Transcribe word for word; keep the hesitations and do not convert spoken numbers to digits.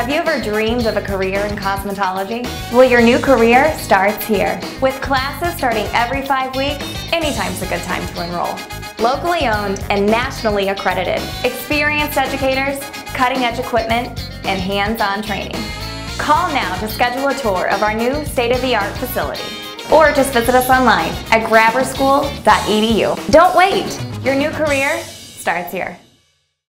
Have you ever dreamed of a career in cosmetology? Well, your new career starts here. With classes starting every five weeks, anytime's a good time to enroll. Locally owned and nationally accredited, experienced educators, cutting-edge equipment, and hands-on training. Call now to schedule a tour of our new state-of-the-art facility. Or just visit us online at grabber school dot e d u. Don't wait! Your new career starts here.